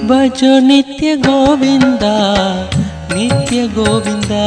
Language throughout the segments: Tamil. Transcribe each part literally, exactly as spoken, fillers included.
भजो नित्य गोविंदा नित्य गोविंदा।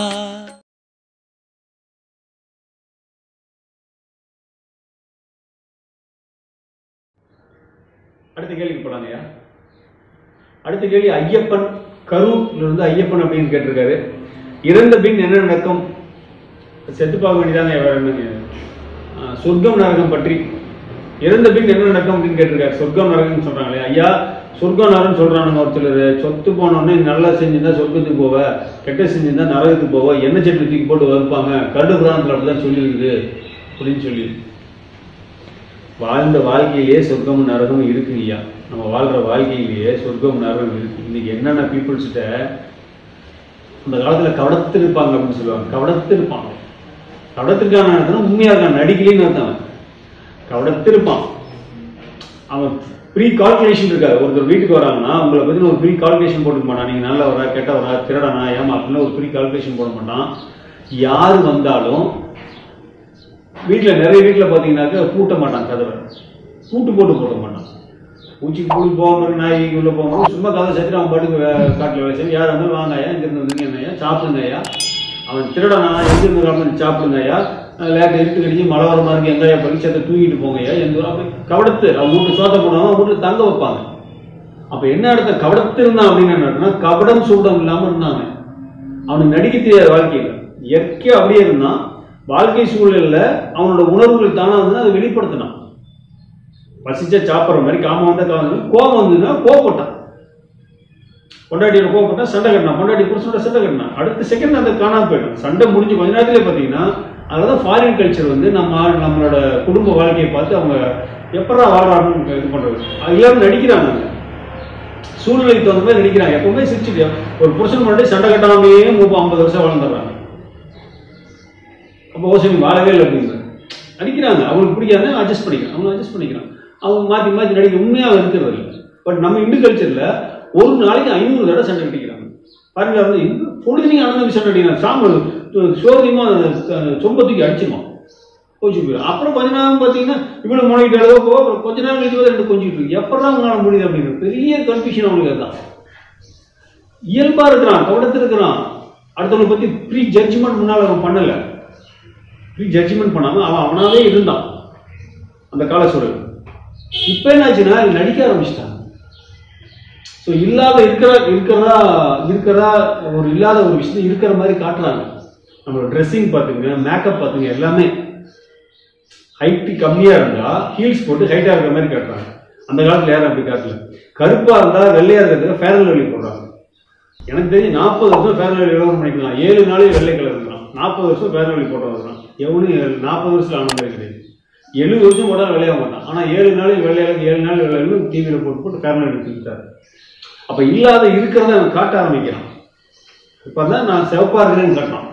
அடுத்த கேள்விக்கு போலாங்கய்யா. அடுத்த கேள்வி ஐயப்பன் கரூர்ல இருந்து ஐயப்பன் அப்படின்னு கேட்டிருக்காரு. இறந்த பின் என்ன நடக்கும்? செத்து பார்க்க வேண்டியதாங்க. வேற என்னங்க? சொர்க்கம் நரகம் பற்றி இறந்த பின் என்ன நடக்கும் அப்படின்னு கேட்டிருக்காரு. சொர்க்கம் நரகம்னு சொல்றாங்களே ஐயா, சொர்க்கம் நரகம் சொல்றானுங்க ஒரு சிலர். சொத்து போனோடனே நல்லா செஞ்சிருந்தா சொர்க்கத்துக்கு போவ, கெட்ட செஞ்சிருந்தா நரகத்துக்கு போவ, எண்ணெய் சட்டி தூக்கி போட்டு வைப்பாங்க, கருட புராணத்தில் அப்படிதான் சொல்லியிருக்குது அப்படின்னு சொல்லி. வாழ்ந்த வாழ்க்கையிலேயே சொர்க்கம் நரகம் இருக்கு ஐயா. நம்ம வாழ்ற வாழ்க்கையிலேயே சொர்க்கம் நரகம் இருக்கு. இன்னைக்கு என்னென்ன பீப்புள்ஸ்கிட்ட அந்த காலத்துல கவடத்து இருப்பாங்க அப்படின்னு சொல்லுவாங்க. கவடத்து இருப்பாங்க. கவடத்துக்கான அர்த்தம் உண்மையா இருக்கான், நடிக்கலின்னு அர்த்தம். கவடத்து இருப்பான். அவன் ப்ரீ கால்குலேஷன் இருக்காது. ஒருத்தர் வீட்டுக்கு வராங்கன்னா உங்களை பத்தி ஒரு ப்ரீ கால்குலேஷன் போட்டுக்க மாட்டான். நீங்க நல்ல வரா கெட்ட வரா திருடனா ஏமா அப்படின்னு ஒரு ப்ரீ கால்குலேஷன் போட மாட்டான். யாரு வந்தாலும் வீட்டில் நிறைய வீட்டில் பார்த்தீங்கன்னாக்க பூட்ட மாட்டான், கதவை பூட்டு போட்டு போட மாட்டான். பூச்சிக்கு பூட்டு போகாம நாய்க்கு உள்ள போகும்போது சும்மா கதை சேர்த்துட்டு அவன் பாட்டுக்கு காட்டில் வேலை செய்யும். யார் இருந்தாலும் வாங்க ஐயா, இங்கிருந்து வந்துங்க ஐயா, சாப்பிடுங்க ஐயா. அவன் திருடனா எங்கிருந்து ராமன் சாப்பிடுங்க ஐயா, லேட்டை இருட்டு கடிச்சு மழை வர மாதிரி எங்க ஐயா பரீட்சத்தை தூங்கிட்டு போங்க ஐயா, எந்த அப்படி கவடத்து அவன் வீட்டு சோத்த போனவன் அவன் வீட்டில் தங்க வைப்பாங்க. அப்போ என்ன இடத்த கவடத்து இருந்தான் அப்படின்னு என்ன கபடம் சூடம் இல்லாமல் இருந்தாங்க. அவனுக்கு நடிக்க தெரியாத வாழ்க்கையில் இயற்கையாக அப்படியே இருந்தான். வாழ்க்கை சூழலில் அவனோட உணர்வுகள் தானே வந்து அதை வெளிப்படுத்தினான். பசிச்சா சாப்பிட்ற மாதிரி காமம் வந்தா காமம், கோபம் வந்ததுன்னா கோவப்பட்டான். பொண்டாட்டியோட கோவப்பட்டா சண்டை கட்டினான், பொண்டாட்டி புருஷனோட சண்டை கட்டினான். அடுத்த செகண்ட் அந்த காணாம போயிடும். சண்டை முடிஞ்சு கொஞ்ச நேரத்திலே பார்த்தீங்கன்னா அதனால ஃபாரின் கல்ச்சர் வந்து நம்ம நம்மளோட குடும்ப வாழ்க்கையை பார்த்து அவங்க எப்படா வாழ்றாங்கன்னு இது பண்றது. எல்லாரும் நடிக்கிறாங்க, சூழ்நிலைக்கு தகுந்த மாதிரி நடிக்கிறாங்க. எப்பவுமே சிரிச்சுட்டு ஒரு புருஷன் முன்னாடி சண்டை கட்டாமையே முப்பது ஐம்பது வருஷம் வாழ்ந்துடுறாங்க. அப்போ ஓசமி வாழவே இல்லை அப்படிங்கிற நடிக்கிறாங்க. அவங்களுக்கு பிடிக்காது, அட்ஜஸ்ட் பண்ணிக்கிறான். அவங்க அட்ஜஸ்ட் பண்ணிக்கிறான். அவங்க மாற்றி மாற்றி நடிக்க உண்மையாக இருக்கிறது இல்லை. பட் நம்ம இந்து கல்ச்சரில் ஒரு நாளைக்கு ஐநூறு தடவை சண்டை கட்டிக்கிறாங்க. பாருங்க, வந்து பொழுதுனையும் அண்ணன் சண்டை அடிக்கிறாங்க. சாம்பல் சோதியமா சொம்பத்துக்கு அடிச்சிருவான், கோச்சு போயிடும். அப்புறம் கொஞ்ச நேரம் பார்த்தீங்கன்னா இவ்வளோ முனைகிட்டு அளவு போக அப்புறம் கொஞ்ச நேரம் கழிச்சு ரெண்டு கொஞ்சிட்டு இருக்கு. எப்படா உங்களால் முடியுது அப்படின்னு பெரிய கன்ஃபியூஷன் அவங்களுக்கு. அதுதான் இயல்பாக இருக்கிறான், கவனத்தில் இருக்கிறான். அடுத்தவங்களை பற்றி ப்ரீ ஜட்ஜ்மெண்ட் முன்னால் அவன் பண்ணலை. ப்ரீ ஜட்ஜ்மெண்ட் பண்ணாமல் அவன் அவனாவே இருந்தான் அந்த கால சூழல். இப்போ என்னாச்சுன்னா நடிக்க ஆரம்பிச்சிட்டாங்க. ஸோ இல்லாத இருக்கிற இருக்கிறதா இருக்கிறதா ஒரு இல்லாத ஒரு விஷயத்தை இருக்கிற மாதிரி காட்டுறாங்க. நம்மளோட ட்ரெஸ்ஸிங் பார்த்துங்க, மேக்கப் பார்த்துங்க, எல்லாமே ஹைட்டு கம்மியாக இருந்தால் ஹீல்ஸ் போட்டு ஹைட்டாக இருக்கிற மாதிரி காட்டுறாங்க. அந்த காலத்தில் யாரும் அப்படி காட்டல. கருப்பாக இருந்தால் வெள்ளையாக இருக்கிறதுக்கு ஃபேர் அண்ட் லவ்லி போடுறாங்க. எனக்கு தெரிஞ்சு நாற்பது வருஷம் ஃபேர் அண்ட் லவ்லி விளம்பரம் பண்ணிக்கலாம். ஏழு நாளே வெள்ளை கலர் இருக்கலாம். நாற்பது வருஷம் ஃபேர் அண்ட் லவ்லி போடுறதுலாம் எவனும் நாற்பது வருஷத்தில் ஆன மாதிரி கிடையாது. எழுபது வருஷம் போட்டால் விளையாட மாட்டான். ஆனால் ஏழு நாளைக்கு வெள்ளையாளுக்கு ஏழு நாள் வெள்ளையாளு டிவியில் போட்டு போட்டு ஃபேர் அண்ட் லவ்லி எடுத்துக்கிட்டாரு. அப்போ இல்லாத இருக்கிறத அவன் காட்ட ஆரம்பிக்கிறான். இப்போ தான் நான் சிவப்பா இருக்கிறேன்னு காட்டான்.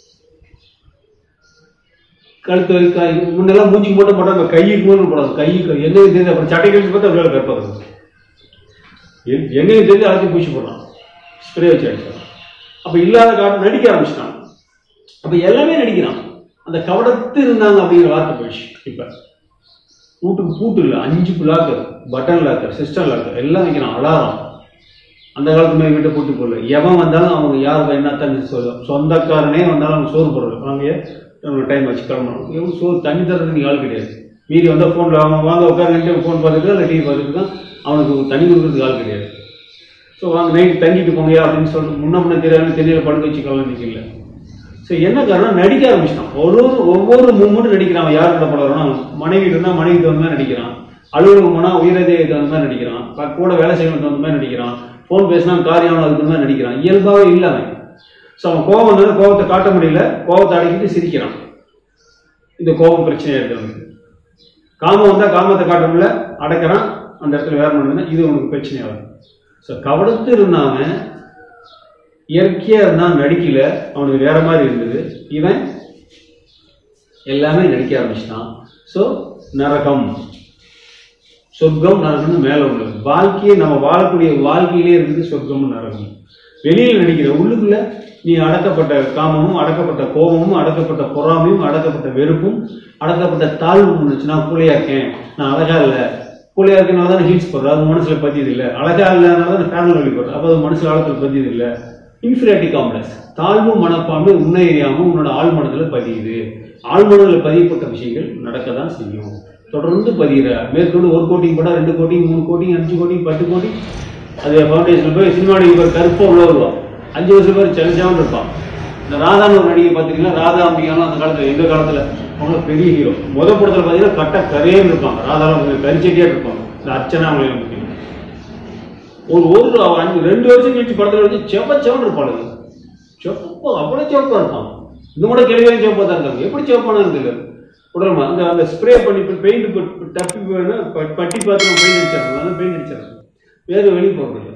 கழுத்து காய் முன்னெல்லாம் மூஞ்சி போட்டு போட்டாங்க, கைக்கு போட்டு போடாது. கை எங்கேயும் தெரிஞ்சு அப்புறம் சட்டை கழிச்சு பார்த்தா வேலை கற்பாங்க. எங்கேயும் தெரிஞ்சு அழைச்சி பூச்சி போடுறான், ஸ்ப்ரே வச்சு அடிச்சான். அப்போ இல்லாத காட்டு நடிக்க ஆரம்பிச்சிட்டான். அப்போ எல்லாமே நடிக்கிறான். அந்த கவடத்து இருந்தாங்க அப்படிங்கிற வார்த்தை போயிடுச்சு. இப்போ வீட்டுக்கு பூட்டு இல்லை, அஞ்சு locker, button locker, system locker எல்லாம் வைக்கிறான். அலாரம் அந்த காலத்துமே வீட்டை பூட்டு போடல. எவன் வந்தாலும் அவங்க யார் என்ன தண்ணி சொல்லுவோம். சொந்தக்காரனே வந்தாலும் அவங்க சோறு போடுறது. வாங்க டைம் வச்சு கிளம்பணும். எவ்வளோ சோறு தண்ணி தர்றதுக்கு ஆள் கிடையாது. மீறி வந்தால் ஃபோனில் அவங்க வாங்க உட்காந்து ஃபோன் பார்த்துட்டு இல்லை டிவி பார்த்துட்டு தான் அவனுக்கு தண்ணி கொடுக்குறதுக்கு ஆள் கிடையாது. ஸோ வாங்க நைட்டு தங்கிட்டு போங்கயா அப்படின்னு சொல்லிட்டு முன்ன முன்ன தெரியாமல் தெரியல படுக்க வச்சு கவலை நிற்கல. ஸோ என்ன காரணம், நடிக்க ஆரம்பிச்சிட்டான். ஒரு ஒவ்வொரு மூமெண்ட்டும் நடிக்கிறான். அவன் யார் கிட்ட பழகிறான், மனைவி இருந்தால் மனைவி தகுந்த மாதிரி நடிக்கிறான். அலுவலகம் போனால் உயிரதே தகுந்த மாதிரி நடிக்கிறான். கூட வேலை செய்யணும் தகுந்த மாதிரி நடிக்கிறான். ஃபோன் பேசினா காரியம் அதுக்கு மாதிரி நடிக்கிறான். இயல்பாகவே இல்லை அவன். ஸோ அவன் கோபம் வந்தாலும் கோபத்தை காட்ட முடியல, கோபத்தை அடக்கிட்டு சிரிக்கிறான். இந்த கோபம் பிரச்சனையாக இருக்கிறவங்க. காமம் வந்தால் காமத்தை காட்ட முடியல, அடக்கிறான். அந்த இடத்துல வேற பண்ணுதுன்னா இது உனக்கு பிரச்சனையாகும். ஸோ கவனத்து இருந்தாங்க, இயற்கையாக இருந்தால் நடிக்கல, அவனுக்கு வேற மாதிரி இருந்தது. இவன் எல்லாமே நடிக்க ஆரம்பிச்சிட்டான். ஸோ நரகம் சொர்க்கம் நரகம்னு மேலே உள்ளது. வாழ்க்கையை நம்ம வாழக்கூடிய வாழ்க்கையிலே இருக்குது சொர்க்கமும் நரகம். வெளியில் நடிக்கிற உள்ளுக்குள்ள நீ அடக்கப்பட்ட காமமும் அடக்கப்பட்ட கோபமும் அடக்கப்பட்ட பொறாமையும் அடக்கப்பட்ட வெறுப்பும் அடக்கப்பட்ட தாழ்வும் இருந்துச்சு. நான் கூலையா இருக்கேன், நான் அழகா இல்லை, கூலியா இருக்கனால தான் ஹீட்ஸ் போடுறது, அது மனசுல பதியது இல்லை. அழகா இல்லாதனால தான் ஃபேனல் வழி போடுறது, அப்போ அது மனசுல ஆழத்தில் பதியது இல்லை. இன்ஃபீரியாரிட்டி காம்ப்ளெக்ஸ், தாழ்வு மனப்பான்மை உன்னை எறியாமல் உன்னோட ஆழ் மனதில் பதியுது. ஆழ் மனதில் பதியப்பட்ட விஷயங்கள் நடக்க தான் செய்யும். தொடர்ந்து பதிகிற மேற்கொண்டு ஒரு கோட்டிங் போட்டால் ரெண்டு கோட்டிங் மூணு கோட்டிங் அஞ்சு கோட்டிங் பத்து கோட்டிங் அது ஃபவுண்டேஷனில் போய் சினிமா நடிகர் கருப்பாக உள்ள வருவான், அஞ்சு வருஷம் பேர் செலச்சாமல் இருப்பான். இந்த ராதான்னு ஒரு நடிகை பார்த்தீங்கன்னா, ராதா அம்பிகாலும் அந்த காலத்தில் எங்கள் காலத்தில் அவங்க பெரிய ஹீரோ. முதல் படத்தில் பார்த்தீங்கன்னா கட்ட கரையே இருப்பாங்க, ராதாவில் கரிச்செட்டியாக இருப்பாங்க. இந்த அர்ச்சனா அவங்களே பார்த்தீங்கன்னா ஒரு ஒரு அஞ்சு ரெண்டு வருஷம் கழிச்சு படத்தில் வச்சு செப்ப செவன் இருப்பாளுங்க. செப்பா அவ்வளோ செவப்பாக இருப்பான். இந்த கூட கேள்வியாக செவப்பாக தான் இருக்காங்க. எப்படி செவப்பானு தெரியல. உடம்பு அந்த அந்த ஸ்ப்ரே பண்ணி பெயிண்ட் டப்பி பட்டி பார்த்து பெயிண்ட் அடிச்சிடறாங்க, அதான் பெயிண்ட் அடிச்சிடறாங்க, வேறு வெளியே போகிறது.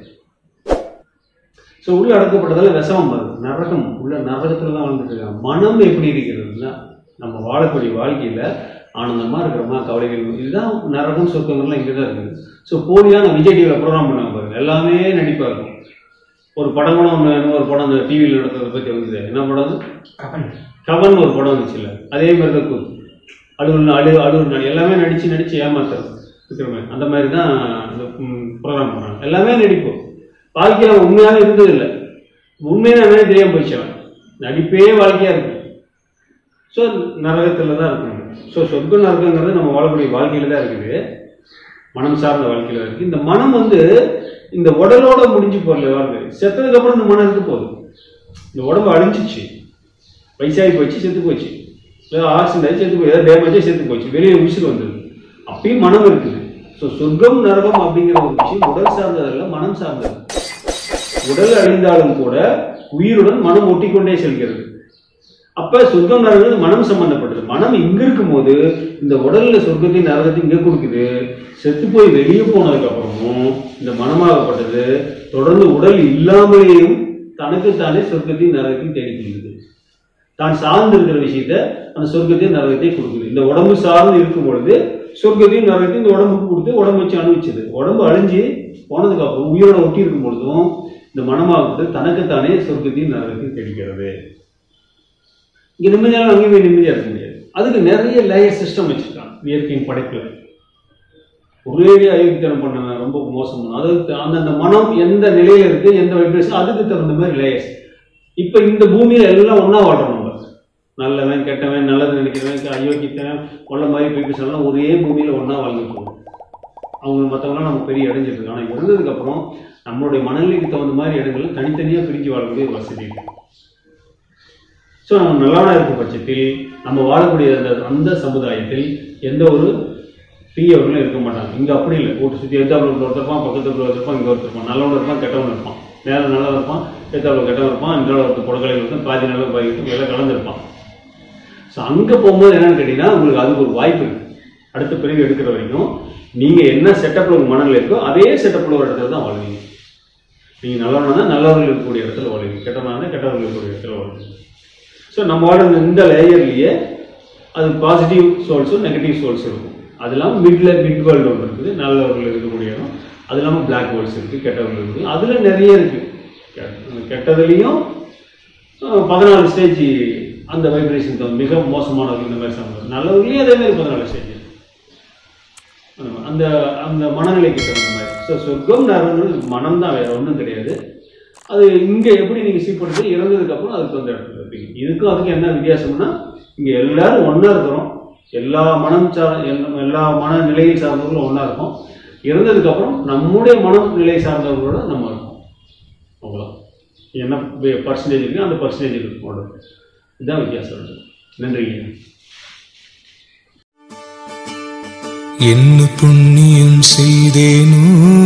ஸோ உள்ள அடக்கப்பட்டதால விஷமம் வருது, நரகம் உள்ள நரகத்துல தான் வாழ்ந்துட்டு இருக்காங்க. மனம் எப்படி இருக்கிறதுனா நம்ம வாழக்கூடிய வாழ்க்கையில ஆனந்தமா இருக்கிறோமா, கவலைகள், இதுதான் நரகம் சொர்க்கங்கள்லாம் இங்கே தான் இருக்குது. ஸோ போலியான விஜய் டிவியில் ப்ரோக்ராம் பண்ணாங்க பாருங்க, எல்லாமே நடிப்பாக இருக்கும். ஒரு படம் கூட ஒன்று ஒரு படம் அந்த டிவியில் நடத்துறதை பற்றி வந்துது. என்ன படம்? கவன் கவன் ஒரு படம் வந்துச்சு இல்லை, அதே மாதிரி தான் கூத்து அழுவல் அழு அழுவல் நடி எல்லாமே நடித்து நடித்து ஏமாத்துறது இருக்கிற அந்த மாதிரி தான் அந்த ப்ரோக்ராம் பண்ணுறாங்க. எல்லாமே நடிப்போம். வாழ்க்கையில் உண்மையாக இருந்தது இல்லை, உண்மையான என்னன்னு தெரியாமல் போயிடுச்சு. அவன் நடிப்பே வாழ்க்கையாக இருக்கு. ஸோ நரகத்தில் தான் இருக்கணும். ஸோ சொர்க்க நரகங்கிறது நம்ம வாழக்கூடிய வாழ்க்கையில் தான் இருக்குது, மனம் சார்ந்த வாழ்க்கையில் இருக்குது. இந்த மனம் வந்து இந்த உடலோட முடிஞ்சு போகல வாழ்க்கை. செத்ததுக்கு அப்புறம் இந்த மனம் இருந்து போகுது. இந்த உடம்பு அழிஞ்சிச்சு, வயசாகி போச்சு, செத்து போச்சு, ஏதோ ஆக்சிடென்ட் ஆகி செத்து போய் ஏதாவது டேமேஜாக செத்து போச்சு, வெளியே உயிர் வந்தது, அப்பயும் மனம் இருக்குது. ஸோ சொர்க்கம் நரகம் அப்படிங்கிற ஒரு விஷயம் உடல் சார்ந்ததல்ல, மனம் சார்ந்தது. உடல் அழிந்தாலும் கூட உயிருடன் மனம் ஒட்டிக்கொண்டே செல்கிறது. அப்ப சொர்க்கம் நரகம் மனம் சம்பந்தப்பட்டது. மனம் இங்க இருக்கும் போது இந்த உடல்ல சொர்க்கத்தையும் நரகத்தையும் இங்க கொடுக்குது. செத்து போய் வெளியே போனதுக்கு அப்புறமும் இந்த மனமாகப்பட்டது தொடர்ந்து உடல் இல்லாமலேயும் தனக்குத்தானே சொர்க்கத்தையும் நரகத்தையும் தேடிக்கொள்ளுது. தான் சார்ந்து இருக்கிற விஷயத்த அந்த சொர்க்கத்தையும் நரகத்தையும் கொடுக்குது. இந்த உடம்பு சார்ந்து இருக்கும் பொழுது சொர்க்கத்தையும் நரகத்தையும் இந்த உடம்புக்கு கொடுத்து உடம்பு வச்சு அனுபவிச்சது. உடம்பு அழிஞ்சு போனதுக்கு அப்புறம் உயிரோட ஒட்டி இருக்கும் பொழுதும் இந்த மனமாகப்பட்டது தனக்குத்தானே சொர்க்கத்தையும் நரகத்தையும் தேடிக்கிறது. இங்க நிம்மதியாலும் அங்கேயுமே நிம்மதியா இருக்க முடியாது. அதுக்கு நிறைய லேயர் சிஸ்டம் வச்சிருக்காங்க இயற்கையின் படைப்புல. ஒரேடியா அயோக்கித்தனம் பண்ண ரொம்ப மோசம் பண்ண, அதுக்கு அந்தந்த மனம் எந்த நிலையில இருக்கு, எந்த வைப்ரேஷன், அதுக்கு தகுந்த மாதிரி லேயர்ஸ். இப்ப இந்த பூமியில எல்லாம் ஒன்னா வாழ்றோம். நம்ம நல்லவன் கெட்டவன், நல்லது நினைக்கிறவன், அயோக்கித்தவன், கொள்ள மாதிரி பீப்பிள்ஸ் ஒரே பூமியில ஒன்னா வாழ்ந்துருக்கோம். அவங்க மற்றவங்களாம் நம்ம பெரிய இடைஞ்சிட்டு இருக்கோம். ஆனால் இருந்ததுக்கு அப்புறம் நம்மளுடைய மனநிலைக்கு தகுந்த மாதிரி இடங்கள்ல தனித்தனியா பிரிஞ்சு வாழக்கூடிய ஒரு வசதி இருக்கு. ஸோ நம்ம நல்லான இருக்கும் பட்சத்தில் நம்ம வாழக்கூடிய அந்த அந்த சமுதாயத்தில் எந்த ஒரு தீயவர்களும் இருக்க மாட்டாங்க. இங்கே அப்படி இல்லை, கூட்டு சுற்றி எத்தாப்புல ஒருத்தருப்பான், பக்கத்து ஒருத்தருப்பான், இங்கே ஒருத்தருப்பான், நல்லவன் இருப்பான், கெட்டவன் இருப்பான், மேலே நல்லவன் இருப்பான், எத்தாப்புல கெட்டவன் இருப்பான், இந்த ஒருத்தர் புடக்கலையில் இருக்கும், பாதி நல்ல பாதி இருக்கும், எல்லாம் கலந்துருப்பான். ஸோ அங்கே போகும்போது என்னன்னு கேட்டிங்கன்னா உங்களுக்கு அதுக்கு ஒரு வாய்ப்பு இருக்குது. அடுத்த பிரிவு எடுக்கிற வரைக்கும் நீங்கள் என்ன செட்டப்பில் உங்கள் மனநிலை இருக்கோ அதே செட்டப்பில் ஒரு இடத்துல தான் வாழ்வீங்க. நீங்கள் நல்லவனா தான் நல்லவர்கள் இருக்கக்கூடிய இடத்துல வாழ்வீங்க, கெட்டவனா தான் கெட்டவர்கள் இருக்கக்கூடிய இடத்துல வாழ்வீங்க. ஸோ நம்ம வாழ்ற இந்த லேயர்லேயே அது பாசிட்டிவ் சோல்ஸும் நெகட்டிவ் சோல்ஸும் இருக்கும். அது இல்லாமல் மிட்ல மிட் வேர்ல்டு ஒன்று இருக்குது, நல்லவர்கள் இருக்கக்கூடிய இடம். அது இல்லாமல் பிளாக் ஹோல்ஸ் இருக்குது, கெட்டவர்கள் இருக்குது. அதில் நிறைய இருக்குது. கெட்டதுலேயும் பதினாலு ஸ்டேஜ் அந்த வைப்ரேஷன் தான் மிக மோசமானவர்கள் இந்த மாதிரி சம்பவம். நல்லவர்களையும் அதே மாதிரி பதினாலு ஸ்டேஜ் அந்த அந்த மனநிலைக்கு தகுந்த மாதிரி. ஸோ சொர்க்கம் நரகங்கிறது மனம் தான், வேற ஒன்றும் கிடையாது. அது இங்கே எப்படி நீங்கள் சீப்படுத்தி இறந்ததுக்கு அப்புறம் அதுக்கு வந்து இடத்துல இருப்பீங்க. இதுக்கும் அதுக்கு என்ன வித்தியாசம்னா இங்கே எல்லாரும் ஒன்றா இருக்கிறோம், எல்லா மனம் சார் எல்லா மன நிலையை சார்ந்தவர்களும் ஒன்றா இருக்கும். இறந்ததுக்கு அப்புறம் நம்முடைய மனம் நிலை சார்ந்தவர்களோட நம்ம இருக்கோம். அவ்வளோ என்ன பர்சன்டேஜ் இருக்கு அந்த பர்சன்டேஜ் இருக்கும். இதுதான் வித்தியாசம். நன்றிங்க. என்ன புண்ணியம் செய்தேனோ